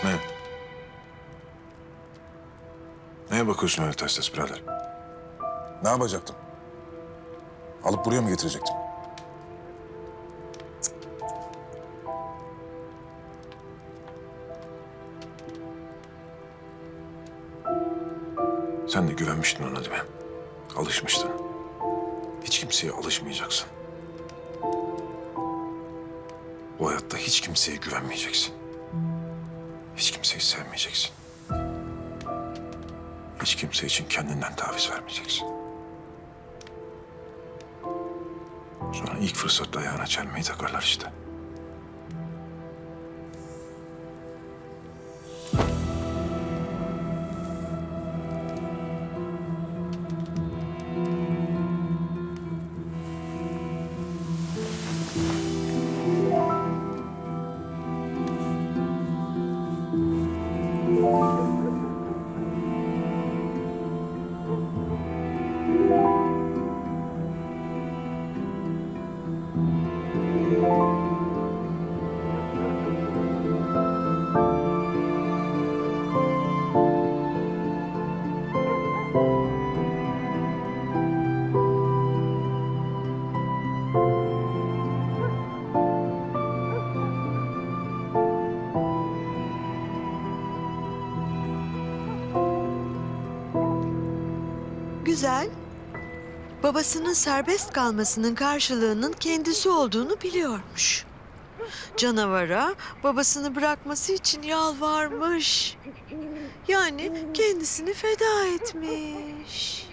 Ne? Neye bakıyorsun öyle ters ters birader? Ne yapacaktım? Alıp buraya mı getirecektim? Sen de güvenmiştin ona değil mi? Alışmıştın. Hiç kimseye alışmayacaksın. Bu hayatta hiç kimseye güvenmeyeceksin. Hiç kimseyi sevmeyeceksin. Hiç kimse için kendinden taviz vermeyeceksin. Sonra ilk fırsatta ayağına çelmeyi takarlar işte. Güzel. Babasının serbest kalmasının karşılığının kendisi olduğunu biliyormuş. Canavara babasını bırakması için yalvarmış. Yani kendisini feda etmiş.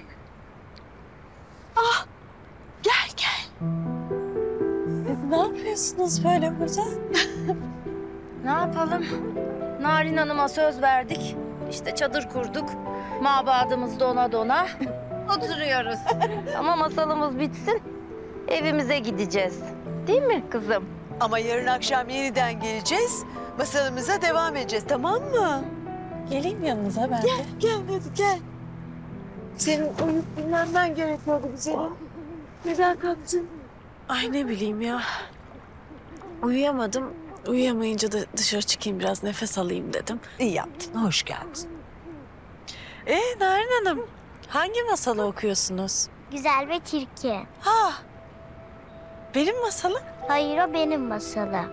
Ah, gel gel. Ne yapıyorsunuz böyle burada? Ne yapalım? Narin Hanım'a söz verdik. İşte çadır kurduk. Mabadımız dona dona. Oturuyoruz. Ama masalımız bitsin. Evimize gideceğiz. Değil mi kızım? Ama yarın akşam yeniden geleceğiz. Masalımıza devam edeceğiz, tamam mı? Geleyim yanınıza ben de. Gel hadi gel. Senin uyup dinlenmen gerekiyordu güzelim. Neden kalktın? Ay ne bileyim ya. Uyuyamadım. Uyuyamayınca da dışarı çıkayım biraz nefes alayım dedim. İyi yaptın, hoş geldin. Narin Hanım, hangi masalı okuyorsunuz? Güzel ve çirkin. Ha, benim masalım. Hayır, o benim masalım.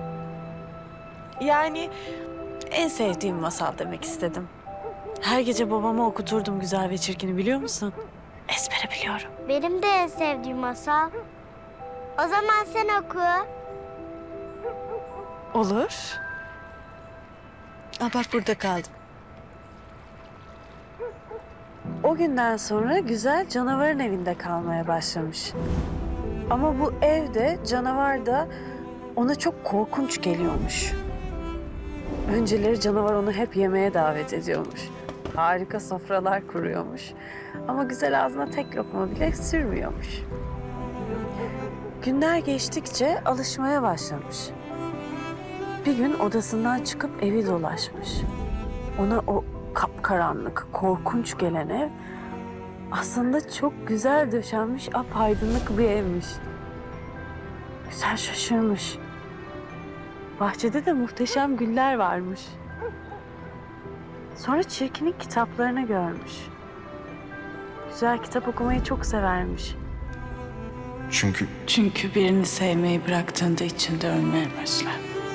Yani en sevdiğim masal demek istedim. Her gece babama okuturdum Güzel ve Çirkin'i, biliyor musun? Ezbere biliyorum. Benim de en sevdiğim masal. O zaman sen oku. Olur. Bak burada kaldım. O günden sonra Güzel canavarın evinde kalmaya başlamış. Ama bu evde canavar da ona çok korkunç geliyormuş. Önceleri canavar onu hep yemeğe davet ediyormuş. Harika sofralar kuruyormuş. Ama Güzel ağzına tek lokma bile sürmüyormuş. Günler geçtikçe alışmaya başlamış. Bir gün odasından çıkıp evi dolaşmış. Ona o kapkaranlık, korkunç gelen ev aslında çok güzel döşenmiş, apaydınlık bir evmiş. Güzel şaşırmış. Bahçede de muhteşem güller varmış. Sonra Çirkin'in kitaplarını görmüş. Güzel kitap okumayı çok severmiş. Çünkü birini sevmeyi bıraktığında içinde ölmeye başlar.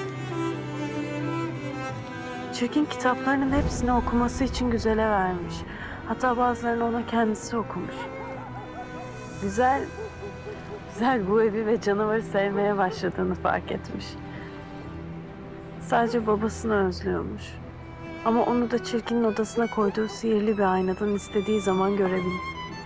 Çirkin kitaplarının hepsini okuması için Güzel'e vermiş. Hatta bazılarını ona kendisi okumuş. Güzel bu evi ve canavarı sevmeye başladığını fark etmiş. Sadece babasını özlüyormuş. Ama onu da Çirkin'in odasına koyduğu sihirli bir aynadan istediği zaman görebilir.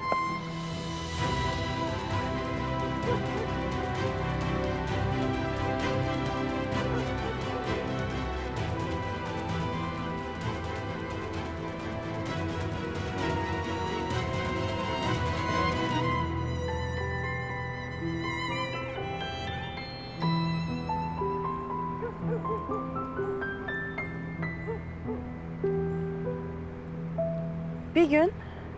Bir gün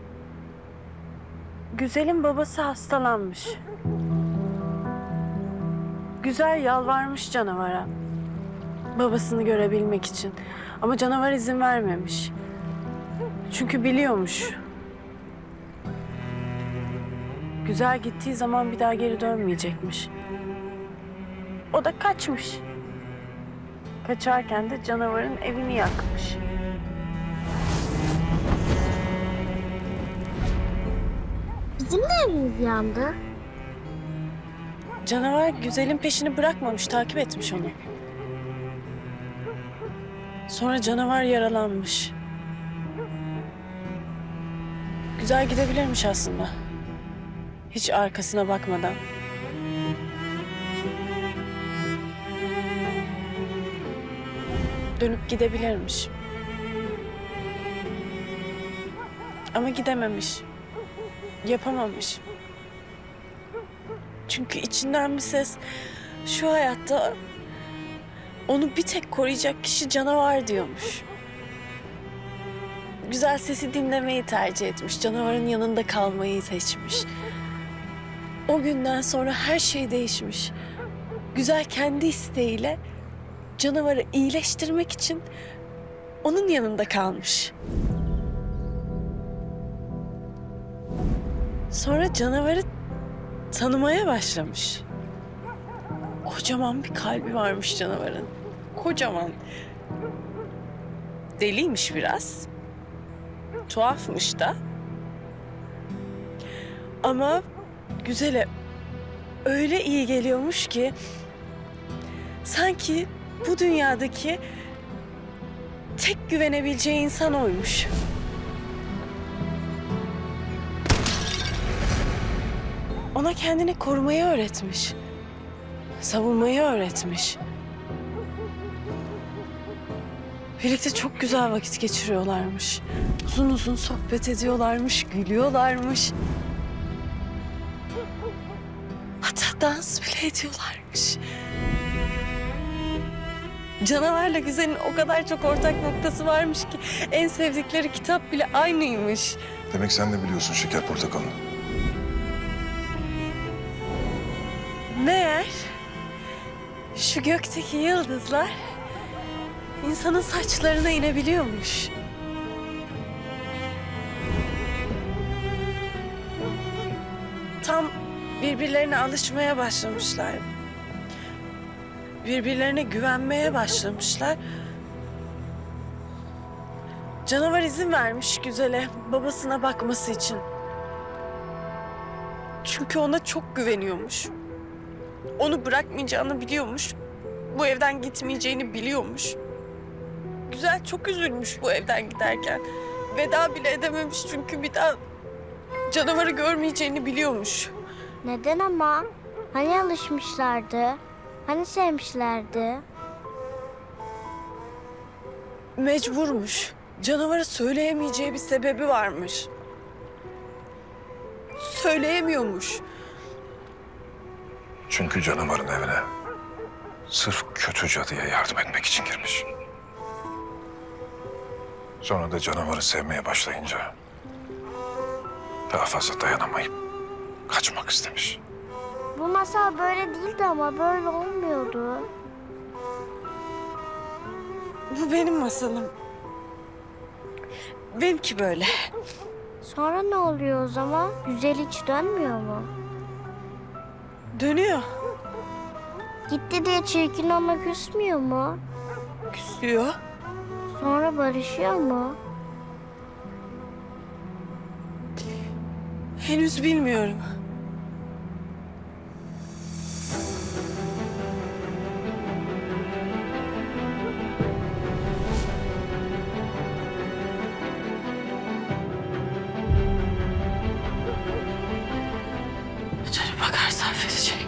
Güzel'in babası hastalanmış. Güzel yalvarmış canavara. Babasını görebilmek için. Ama canavar izin vermemiş. Çünkü biliyormuş. Güzel gittiği zaman bir daha geri dönmeyecekmiş. O da kaçmış. Kaçarken de canavarın evini yakmış. Bizim de evimiz yandı. Canavar Güzel'in peşini bırakmamış, takip etmiş onu. Sonra canavar yaralanmış. Güzel gidebilirmiş aslında. Hiç arkasına bakmadan. Dönüp gidebilirmiş. Ama gidememiş. Yapamamış. Çünkü içinden bir ses şu hayatta onu bir tek koruyacak kişi canavar diyormuş. Güzel sesi dinlemeyi tercih etmiş. Canavarın yanında kalmayı seçmiş. O günden sonra her şey değişmiş. Güzel kendi isteğiyle canavarı iyileştirmek için onun yanında kalmış. Sonra canavarı tanımaya başlamış. Kocaman bir kalbi varmış canavarın. Kocaman. Deliymiş biraz. Tuhafmış da. Ama Güzel'e öyle iyi geliyormuş ki sanki bu dünyadaki tek güvenebileceği insan oymuş. Ona kendini korumayı öğretmiş. Savunmayı öğretmiş. Birlikte çok güzel vakit geçiriyorlarmış. Uzun uzun sohbet ediyorlarmış, gülüyorlarmış. Hatta dans bile ediyorlarmış. Canavarla Güzel'in o kadar çok ortak noktası varmış ki en sevdikleri kitap bile aynıymış. Demek sen de biliyorsun şeker portakalını. Meğer şu gökteki yıldızlar insanın saçlarına inebiliyormuş. Tam birbirlerine alışmaya başlamışlar. Birbirlerine güvenmeye başlamışlar. Canavar izin vermiş Güzel'e babasına bakması için. Çünkü ona çok güveniyormuş. Onu bırakmayacağını biliyormuş. Bu evden gitmeyeceğini biliyormuş. Güzel çok üzülmüş bu evden giderken. Veda bile edememiş çünkü bir daha canavarı görmeyeceğini biliyormuş. Neden ama? Hani alışmışlardı? Hani sevmişlerdi? Mecburmuş. Canavara söyleyemeyeceği bir sebebi varmış. Söyleyemiyormuş. Çünkü canavarın evine sırf kötü cadıya yardım etmek için girmiş. Sonra da canavarı sevmeye başlayınca daha fazla dayanamayıp kaçmak istemiş. Bu masal böyle değildi ama böyle olmuyordu. Bu benim masalım. Benimki böyle. Sonra ne oluyor o zaman? Güzel hiç dönmüyor mu? Dönüyor. Gitti diye çirkin ona küsmüyor mu? Küsüyor. Sonra barışıyor mu? Henüz bilmiyorum. Canım bakarsa affedecek.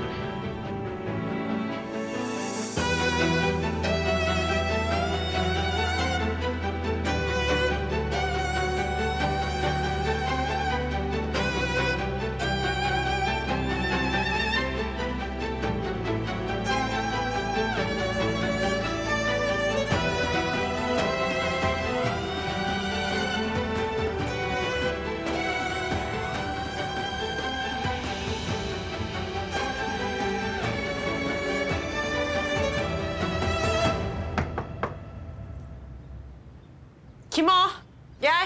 Gel.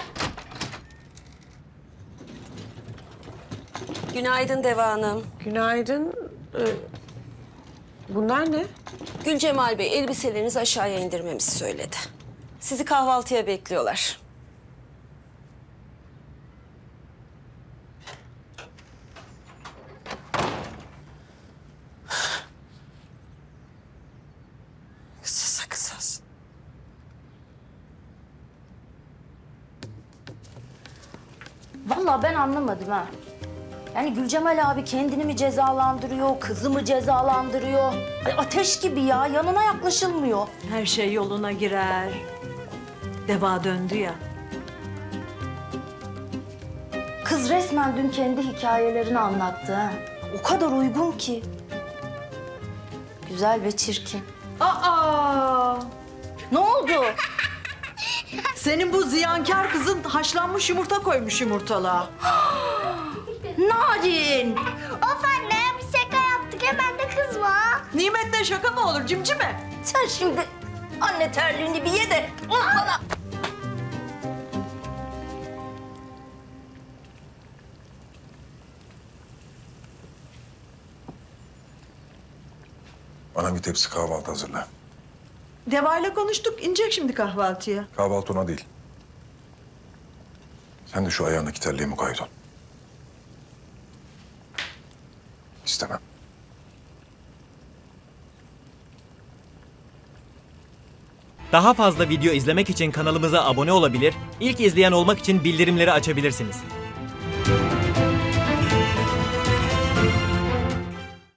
Günaydın Deva Hanım. Günaydın. Bunlar ne? Gülcemal Bey elbiselerinizi aşağıya indirmemizi söyledi. Sizi kahvaltıya bekliyorlar. Kısasa kısas. Vallahi ben anlamadım ha. Yani Gülcemal abi kendini mi cezalandırıyor, kızı mı cezalandırıyor? Ay ateş gibi ya, yanına yaklaşılmıyor. Her şey yoluna girer. Deva döndü ya. Kız resmen dün kendi hikayelerini anlattı ha. O kadar uygun ki. Güzel ve çirkin. Aa! Ne oldu? Senin bu ziyankar kızın haşlanmış yumurta koymuş yumurtalığa. Narin! Of anne bir şaka yaptık hemen de kızma. Nimetle şaka mı olur cimcime? Sen şimdi anne terliğini bir ye de onu bana... Bana bir tepsi kahvaltı hazırla. Deva'yla konuştuk. İnecek şimdi kahvaltıya. Kahvaltı ona değil. Sen de şu ayağındaki terliğe mukayyet ol. İstemem. Daha fazla video izlemek için kanalımıza abone olabilir, ilk izleyen olmak için bildirimleri açabilirsiniz.